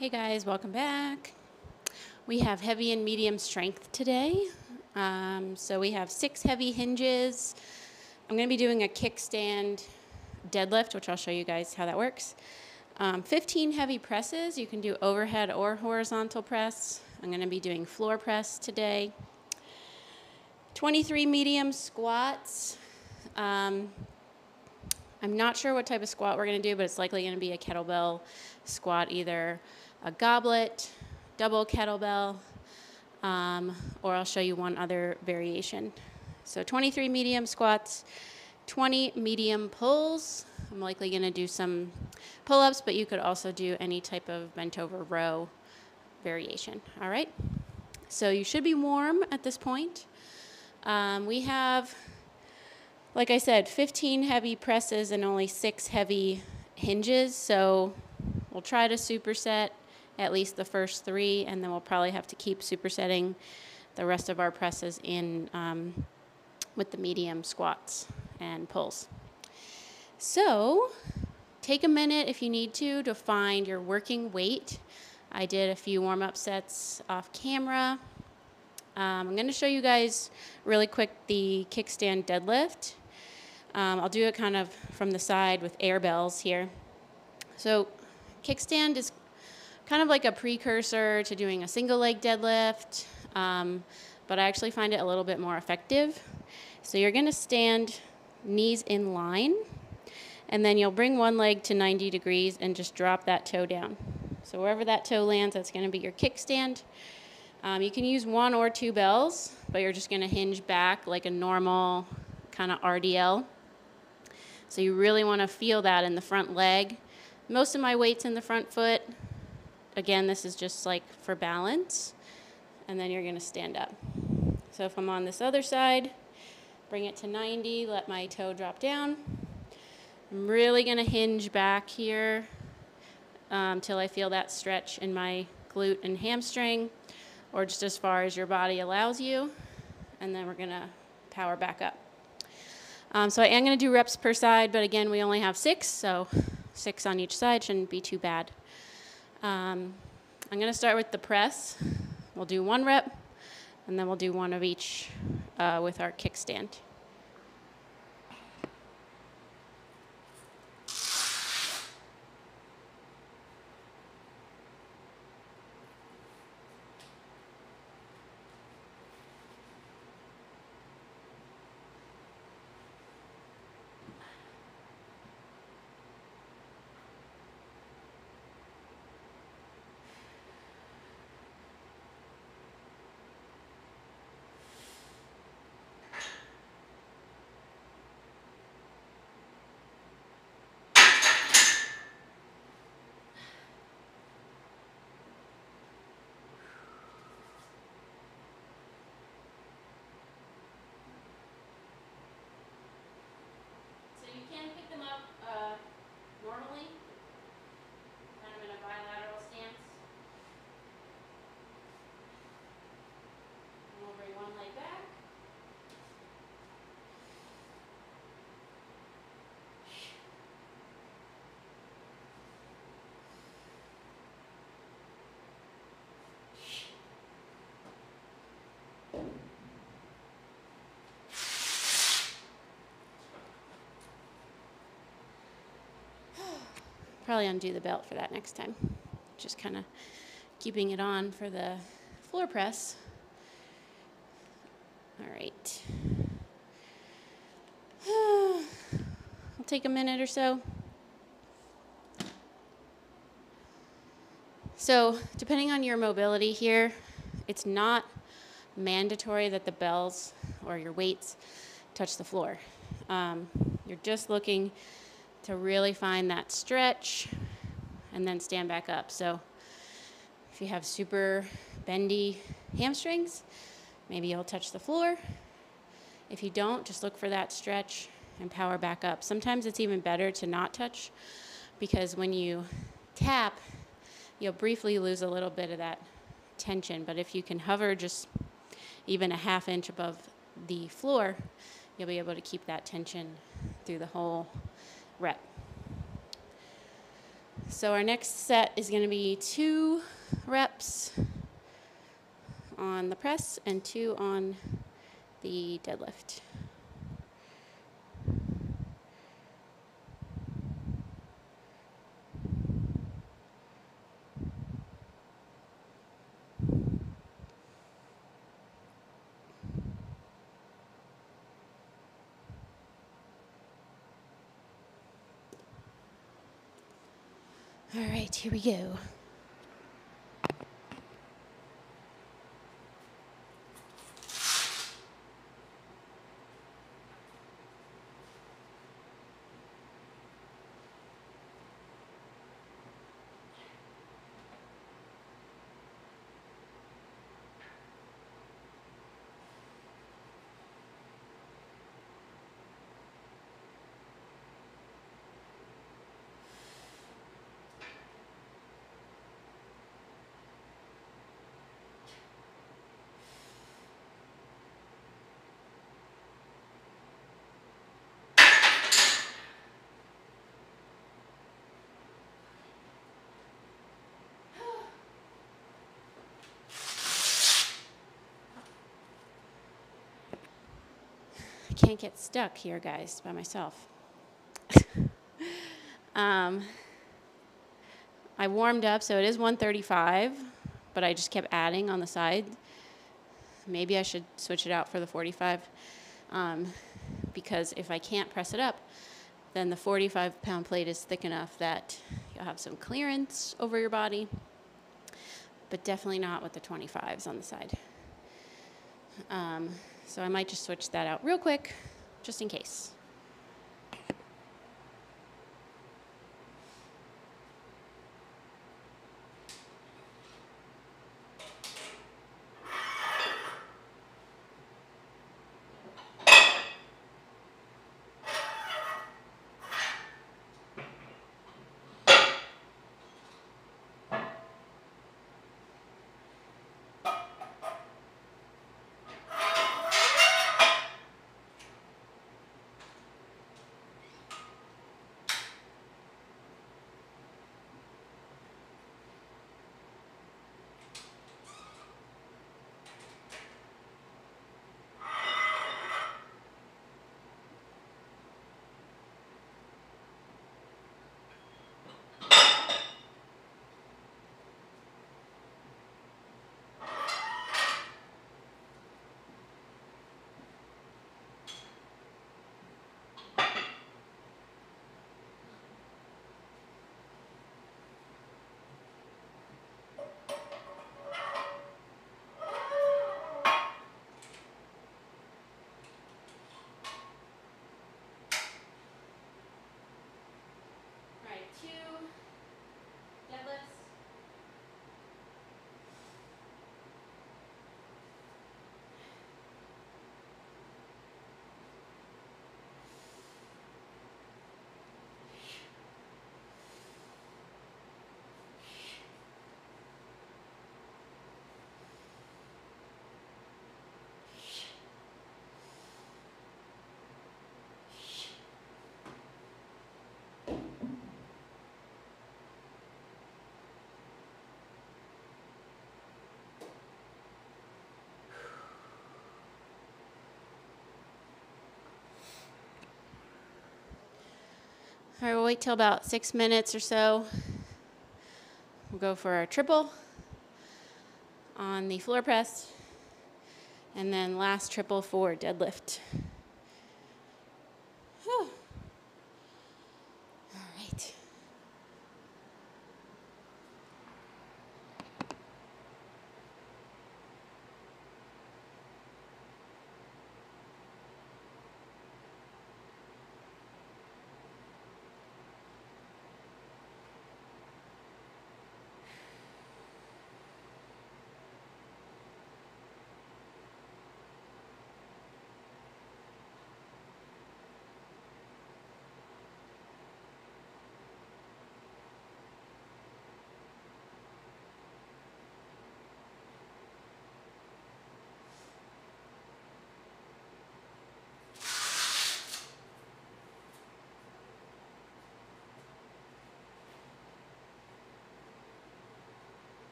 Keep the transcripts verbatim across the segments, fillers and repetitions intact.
Hey guys, welcome back. We have heavy and medium strength today. Um, so we have six heavy hinges. I'm going to be doing a kickstand deadlift, which I'll show you guys how that works. Um, fifteen heavy presses. You can do overhead or horizontal press. I'm going to be doing floor press today. twenty-three medium squats. Um, I'm not sure what type of squat we're going to do, but it's likely going to be a kettlebell squat, either a goblet, double kettlebell, um, or I'll show you one other variation. So twenty-three medium squats, twenty medium pulls. I'm likely going to do some pull-ups, but you could also do any type of bent over row variation. All right. So you should be warm at this point. Um, we have, like I said, fifteen heavy presses and only six heavy hinges. So we'll try to superset at least the first three, and then we'll probably have to keep supersetting the rest of our presses in um, with the medium squats and pulls. So take a minute if you need to to find your working weight. I did a few warm-up sets off camera. Um, I'm going to show you guys really quick the kickstand deadlift. Um, I'll do it kind of from the side with air bells here. So kickstand is kind of like a precursor to doing a single leg deadlift, um, but I actually find it a little bit more effective. So you're going to stand knees in line, and then you'll bring one leg to ninety degrees and just drop that toe down. So wherever that toe lands, that's going to be your kickstand. Um, you can use one or two bells, but you're just going to hinge back like a normal kind of R D L. So you really want to feel that in the front leg. Most of my weight's in the front foot. Again, this is just like for balance. And then you're going to stand up. So if I'm on this other side, bring it to ninety, let my toe drop down. I'm really going to hinge back here um, till I feel that stretch in my glute and hamstring, or just as far as your body allows you. And then we're going to power back up. Um, so I am going to do reps per side, but again, we only have six, so six on each side shouldn't be too bad. Um, I'm going to start with the press. We'll do one rep, and then we'll do one of each uh, with our kickstand. You can pick them up uh, normally, kind of in a bilateral stance. And we'll bring one leg back. Probably undo the belt for that next time. Just kind of keeping it on for the floor press. All right. I'll take a minute or so. So depending on your mobility here, it's not mandatory that the bells or your weights touch the floor. Um, you're just looking to really find that stretch and then stand back up. So if you have super bendy hamstrings, maybe you'll touch the floor. If you don't, just look for that stretch and power back up. Sometimes it's even better to not touch, because when you tap, you'll briefly lose a little bit of that tension. But if you can hover just even a half inch above the floor, you'll be able to keep that tension through the whole rep. So our next set is going to be two reps on the press and two on the deadlift. All right, here we go. I can't get stuck here, guys, by myself. um, I warmed up, so it is one thirty-five, but I just kept adding on the side. Maybe I should switch it out for the forty-five, um, because if I can't press it up, then the forty-five pound plate is thick enough that you'll have some clearance over your body, but definitely not with the twenty-fives on the side. Um, so I might just switch that out real quick, just in case. All right, we'll wait till about six minutes or so. We'll go for our triple on the floor press, and then last triple for deadlift. Whew. All right.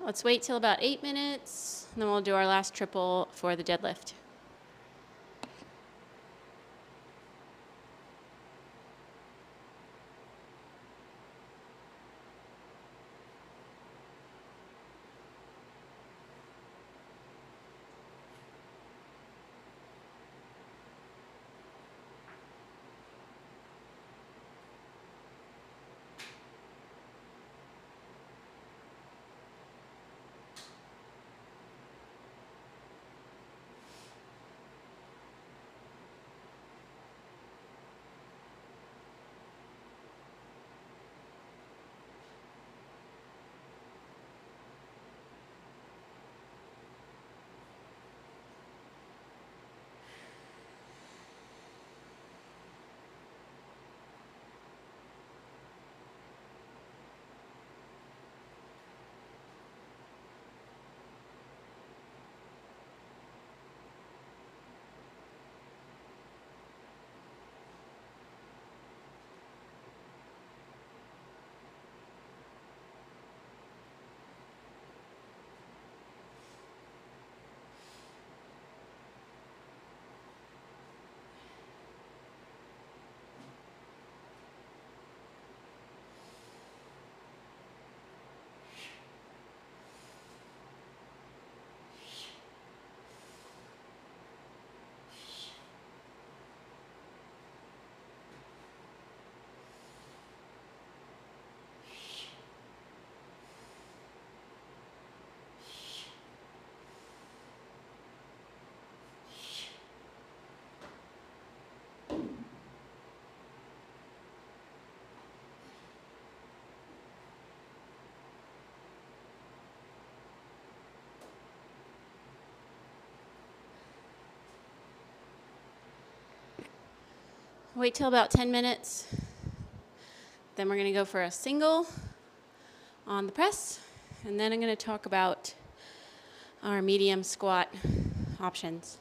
Let's wait till about eight minutes, and then we'll do our last triple for the deadlift. Wait till about ten minutes. Then we're going to go for a single on the press. And then I'm going to talk about our medium squat options.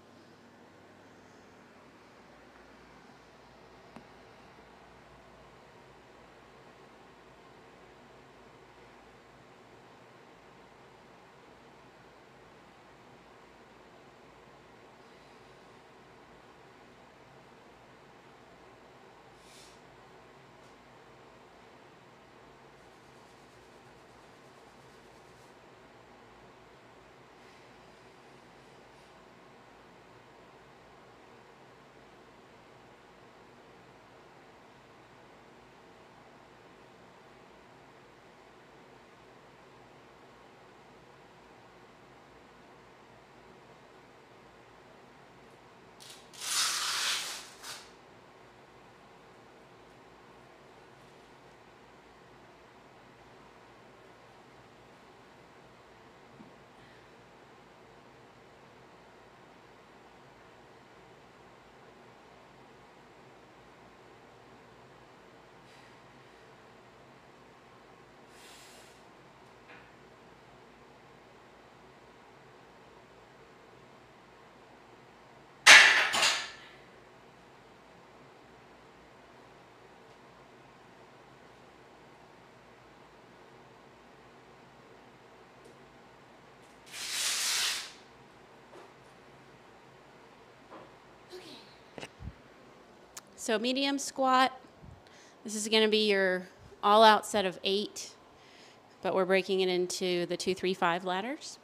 So medium squat, this is going to be your all-out set of eight, but we're breaking it into the two, three, five ladders.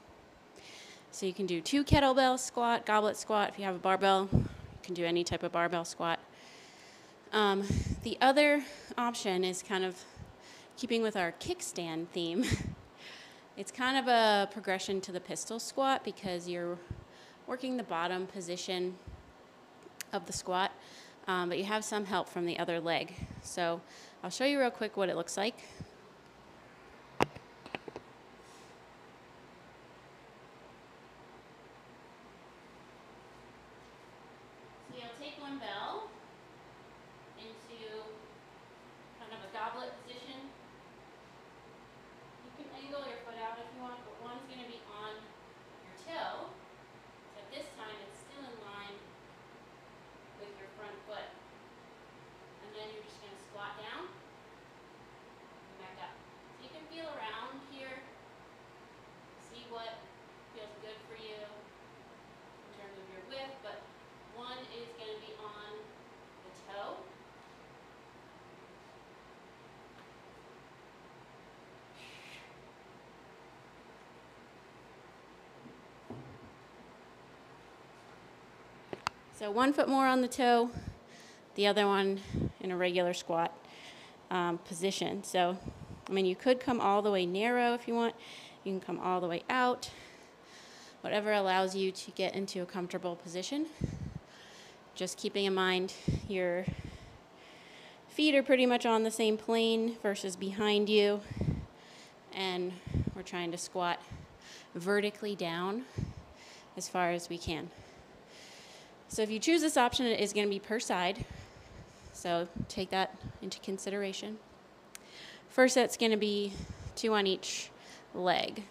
So you can do two kettlebell squat, goblet squat. If you have a barbell, you can do any type of barbell squat. Um, the other option is kind of keeping with our kickstand theme. It's kind of a progression to the pistol squat because you're working the bottom position of the squat. Um, but you have some help from the other leg. So I'll show you real quick what it looks like. So you'll take one bell into kind of a goblet position. You can angle your foot out if you want, but one's going to be on your toe. So at this time it's still in line with your front foot. And then you're just going to squat down. Come So one foot more on the toe, the other one in a regular squat um, position. So, I mean, you could come all the way narrow if you want. You can come all the way out. Whatever allows you to get into a comfortable position. Just keeping in mind your feet are pretty much on the same plane versus behind you. And we're trying to squat vertically down as far as we can. So if you choose this option, it is going to be per side. So take that into consideration. First set's going to be two on each leg.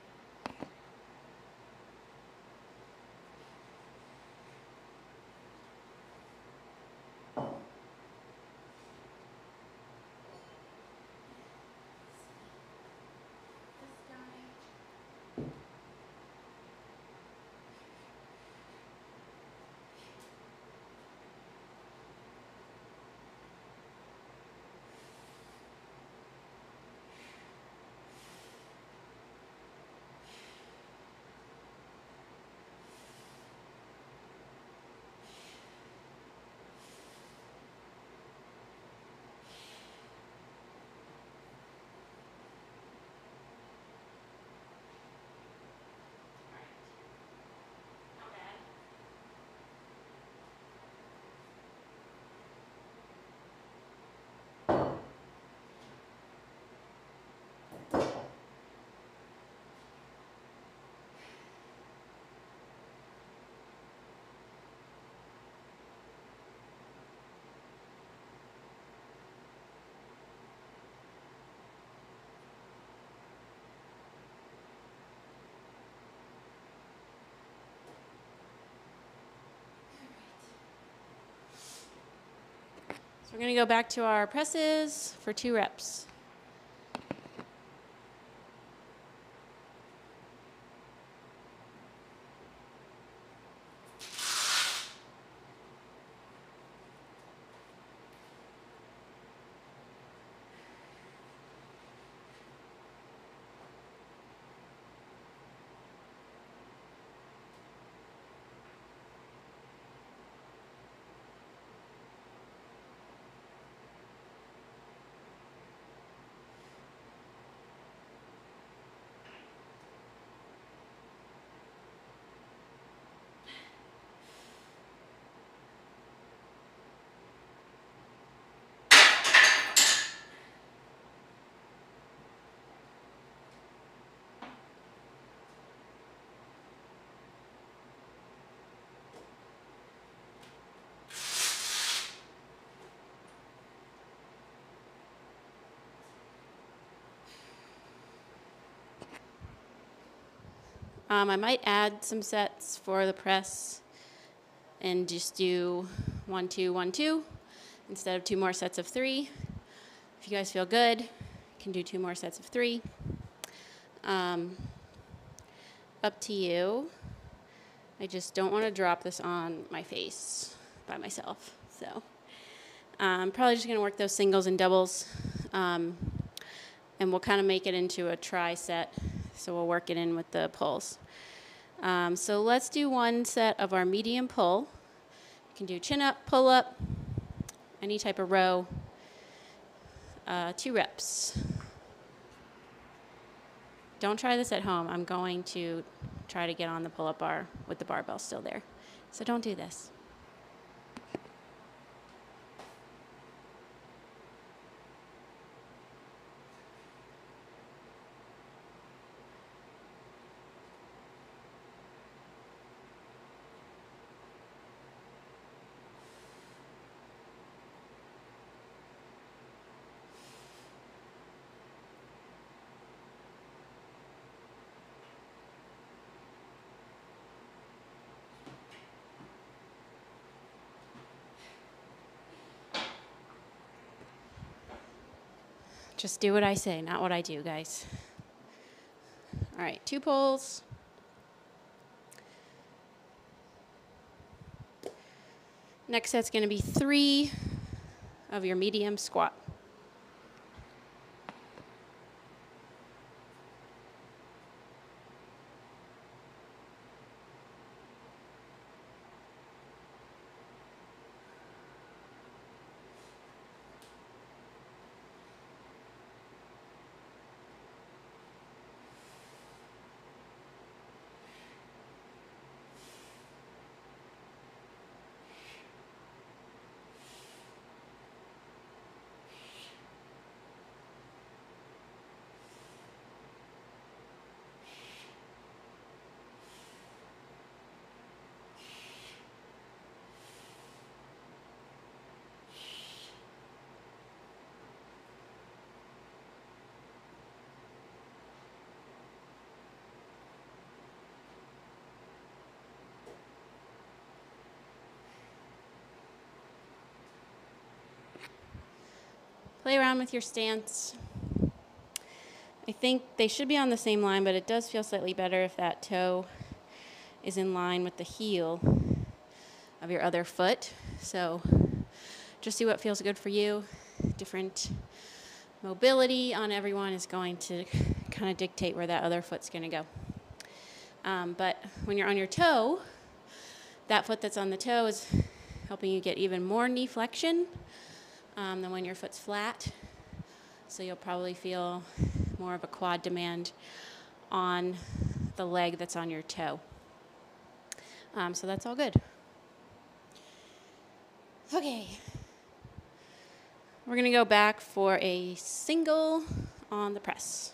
So we're going to go back to our presses for two reps. Um, I might add some sets for the press and just do one, two, one, two instead of two more sets of three. If you guys feel good, you can do two more sets of three. Um, up to you. I just don't want to drop this on my face by myself. So I'm probably just going to work those singles and doubles. Um, and we'll kind of make it into a tri set. So we'll work it in with the pulls. Um, so let's do one set of our medium pull. You can do chin up, pull up, any type of row. Uh, two reps. Don't try this at home. I'm going to try to get on the pull-up bar with the barbell still there. So don't do this. Just do what I say, not what I do, guys. All right, two pulls. Next set's going to be three of your medium squat. play around with your stance. I think they should be on the same line, but it does feel slightly better if that toe is in line with the heel of your other foot. So just see what feels good for you. Different mobility on everyone is going to kind of dictate where that other foot's going to go. Um, but when you're on your toe, that foot that's on the toe is helping you get even more knee flexion um, than when your foot's flat. So you'll probably feel more of a quad demand on the leg that's on your toe. Um, so that's all good. Okay. We're going to go back for a single on the press.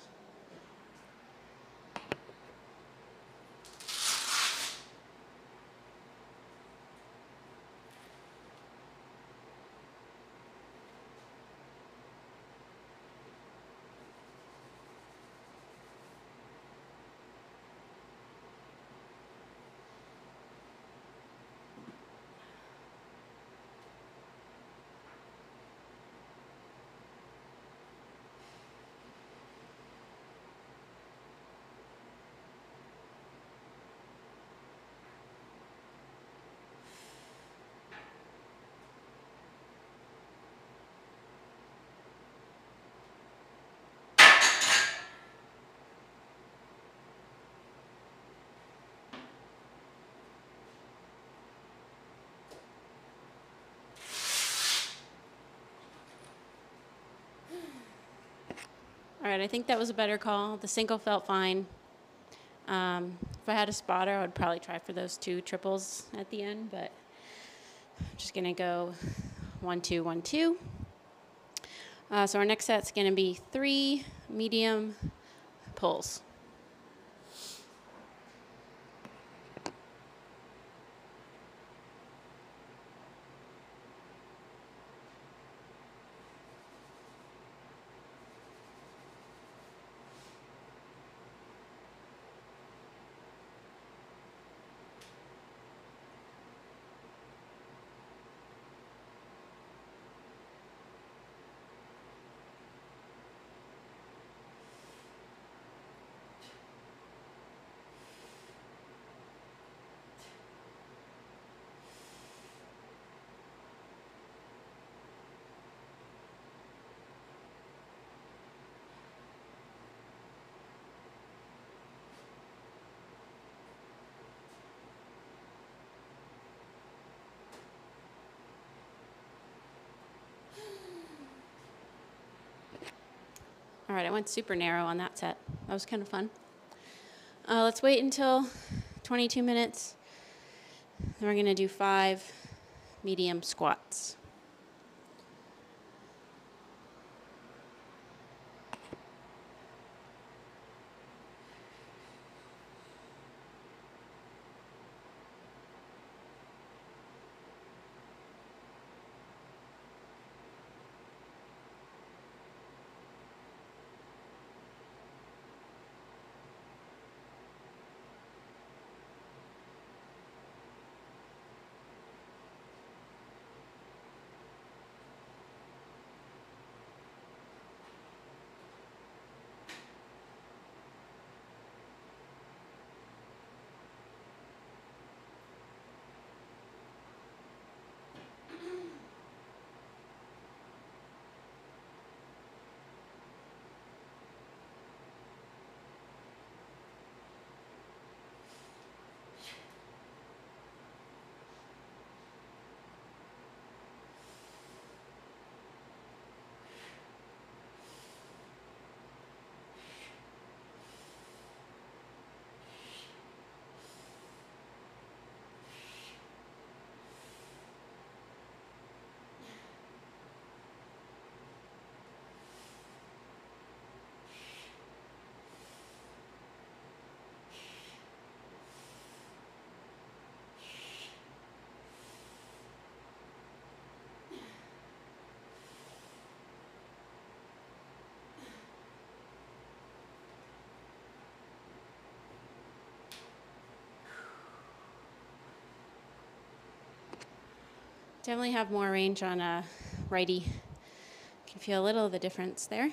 All right, I think that was a better call. The single felt fine. Um, if I had a spotter, I would probably try for those two triples at the end, but I'm just going to go one, two, one, two. Uh, so our next set's going to be three medium pulls. All right, I went super narrow on that set. That was kind of fun. Uh, let's wait until twenty-two minutes. Then we're going to do five medium squats. Definitely have more range on a righty. can feel a little of the difference there.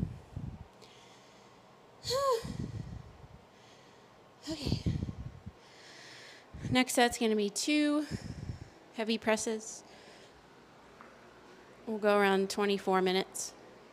Okay. Next set's going to be two heavy presses. We'll go around twenty-four minutes.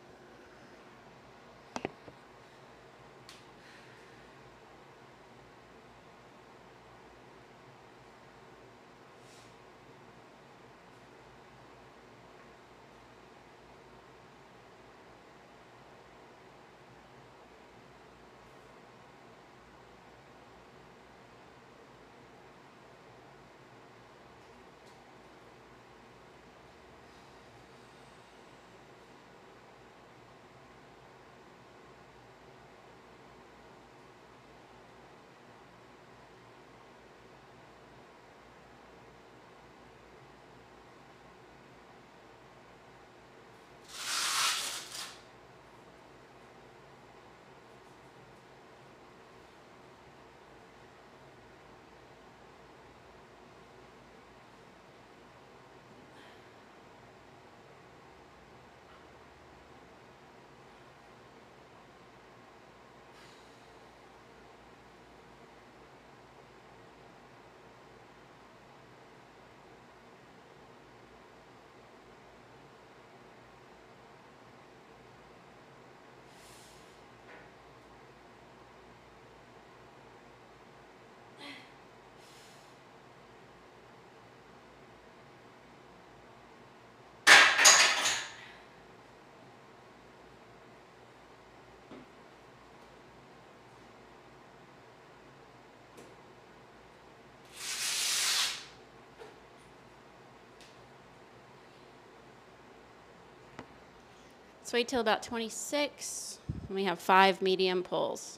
Let's wait till about twenty-six, and we have five medium pulls.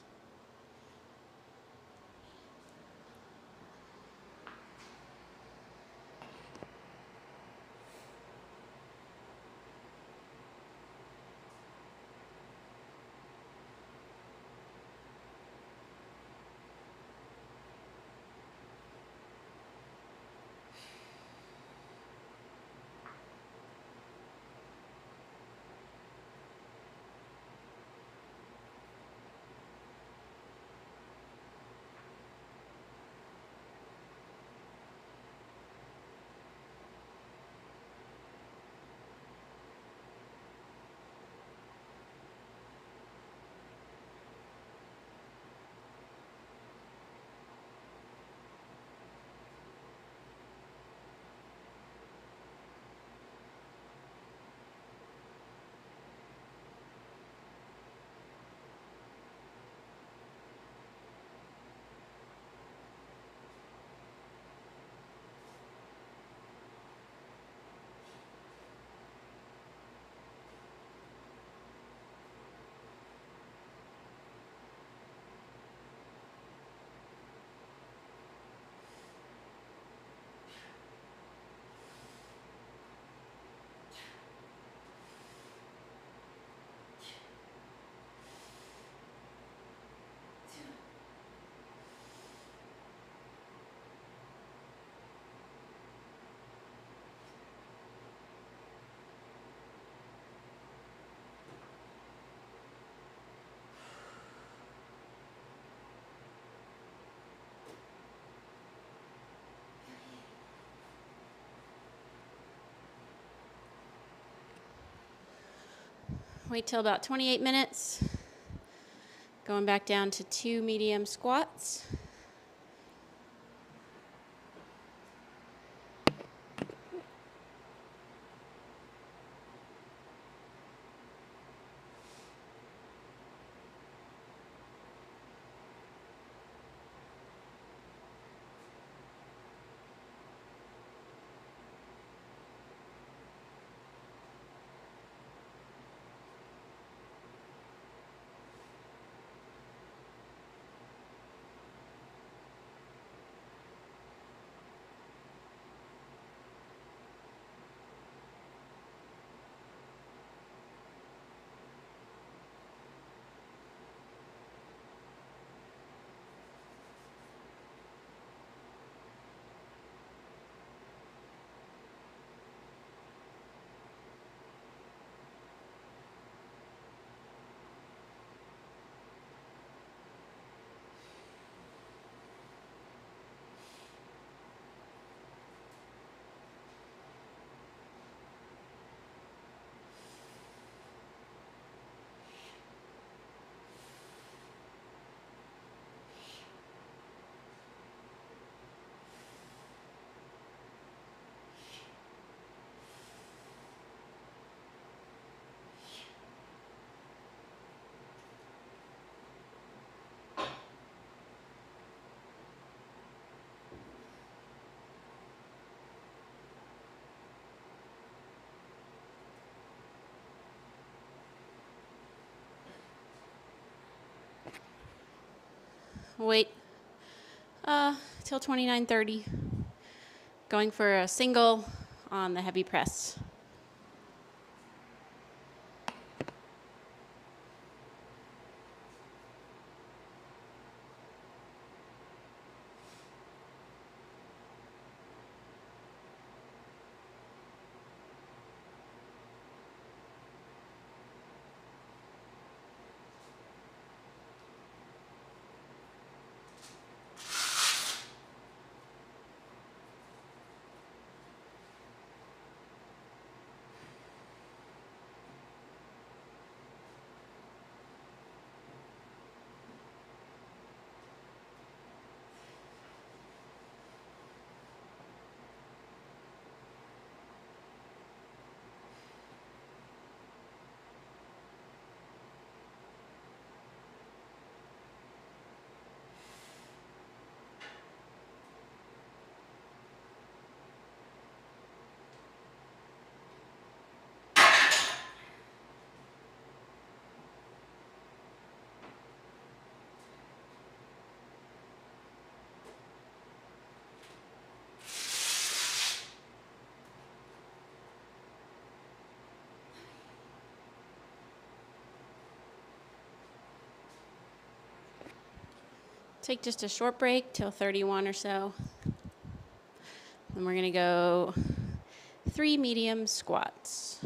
Wait till about twenty-eight minutes. Going back down to two medium squats. Wait uh, till twenty-nine thirty. Going for a single on the heavy press. Take just a short break till thirty-one or so. Then we're going to go three medium squats.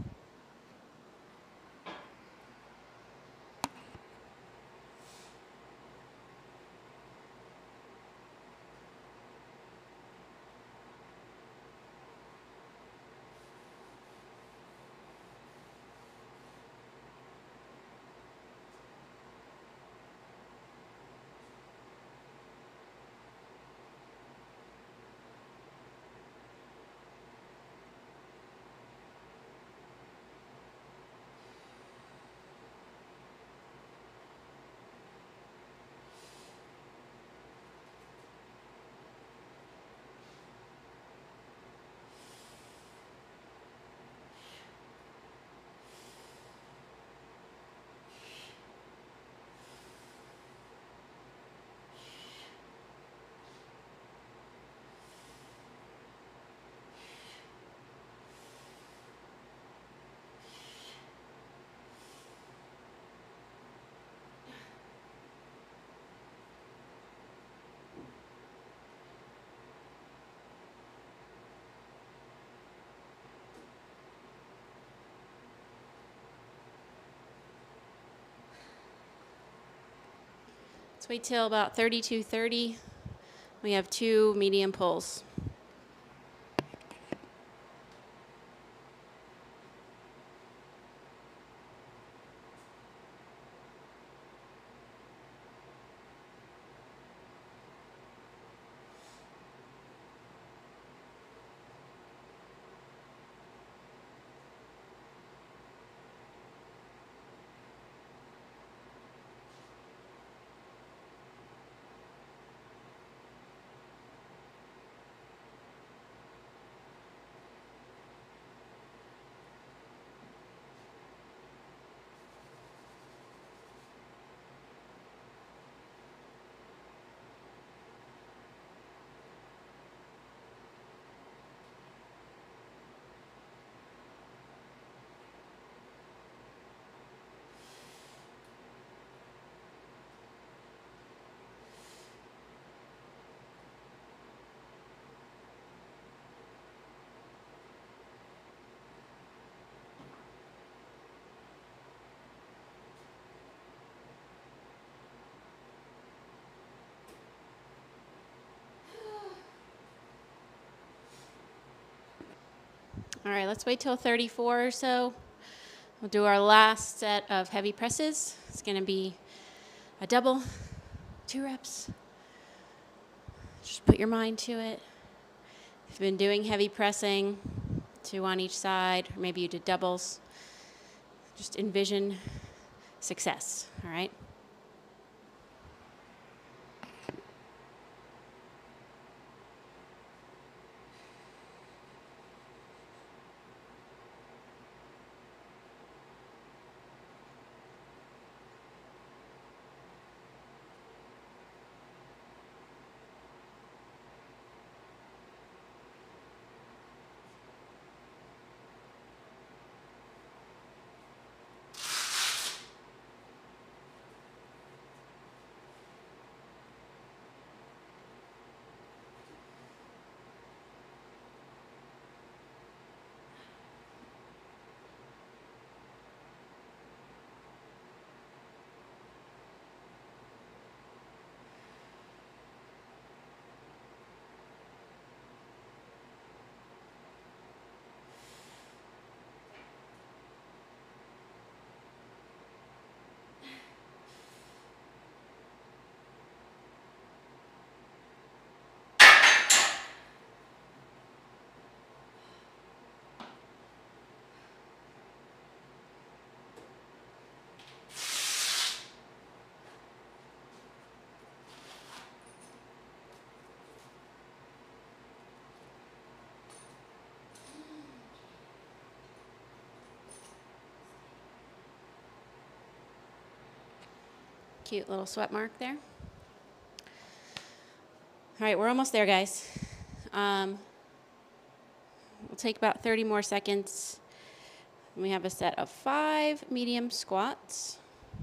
Let's wait till about thirty-two thirty. We have two medium pulls. All right, let's wait till thirty-four or so. We'll do our last set of heavy presses. It's going to be a double, two reps. Just put your mind to it. If you've been doing heavy pressing, two on each side, or maybe you did doubles, just envision success, all right? cute little sweat mark there. All right, we're almost there, guys. Um, we'll take about thirty more seconds. We have a set of five medium squats.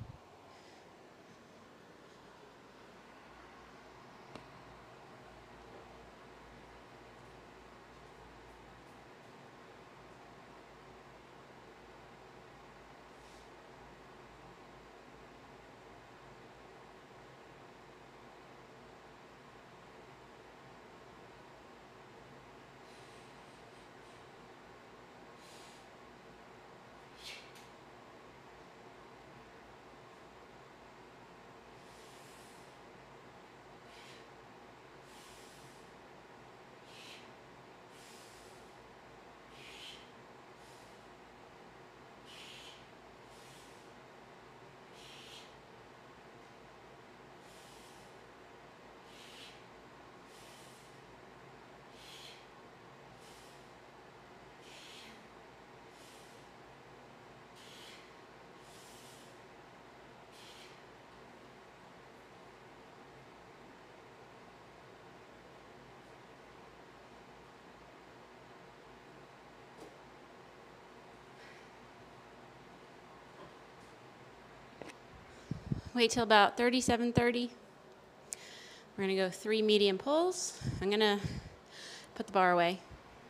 Wait till about thirty-seven thirty. We're going to go three medium pulls. I'm going to put the bar away.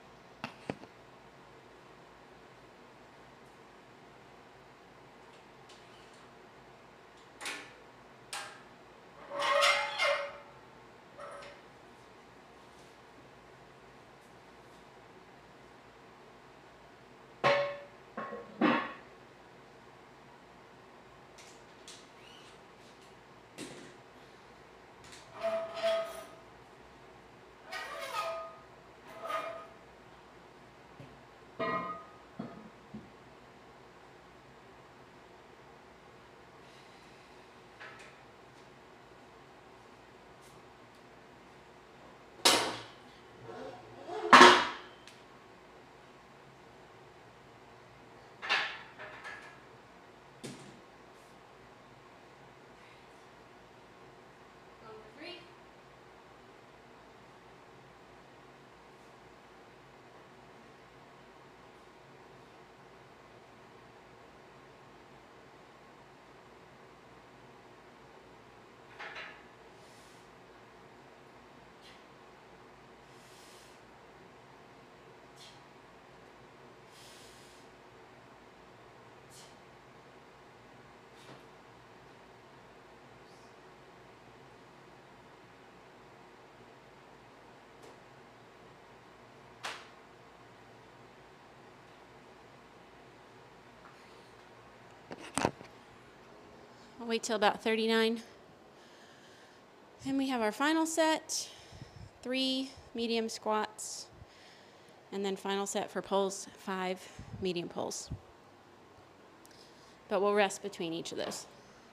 I'll wait till about thirty-nine. And we have our final set, three medium squats, and then final set for pulls, five medium pulls. But we'll rest between each of those.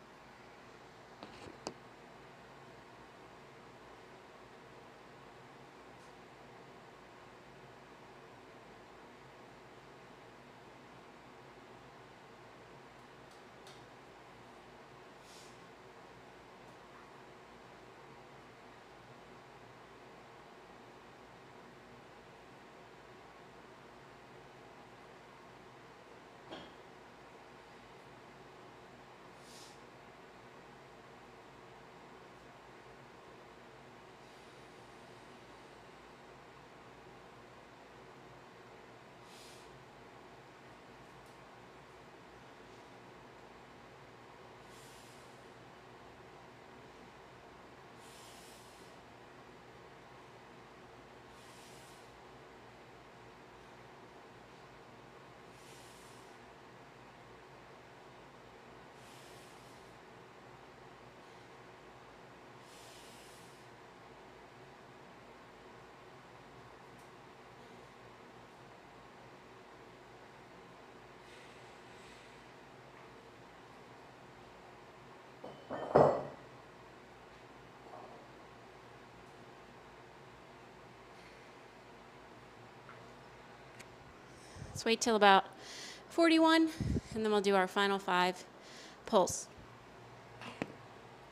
Let's wait till about forty-one, and then we'll do our final five pulls.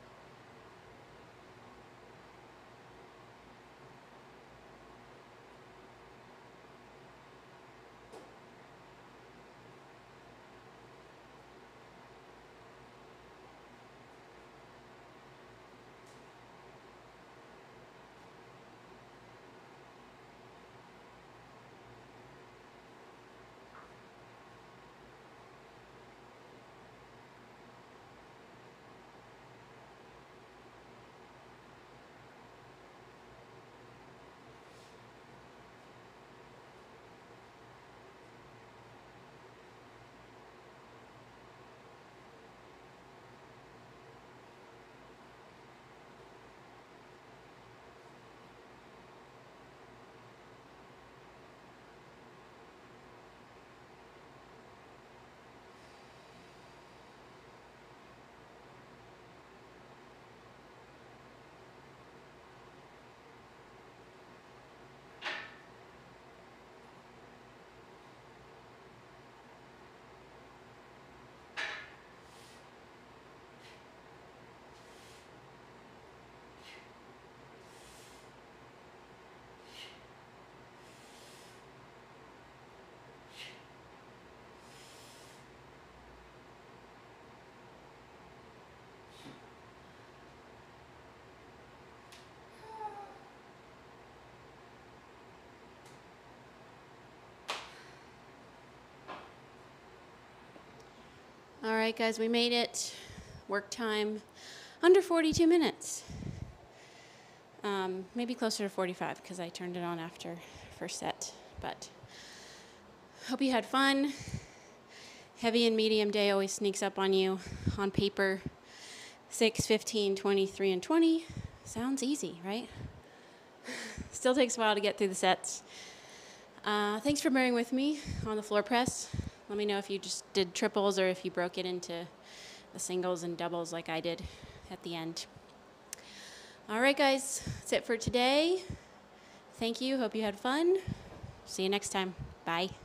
All right, guys, we made it. Work time under forty-two minutes. Um, maybe closer to forty-five because I turned it on after first set. But hope you had fun. Heavy and medium day always sneaks up on you on paper. six, fifteen, twenty-three, and twenty. Sounds easy, right? Still takes a while to get through the sets. Uh, thanks for bearing with me on the floor press. Let me know if you just did triples or if you broke it into the singles and doubles like I did at the end. All right, guys, that's it for today. Thank you. Hope you had fun. See you next time. Bye.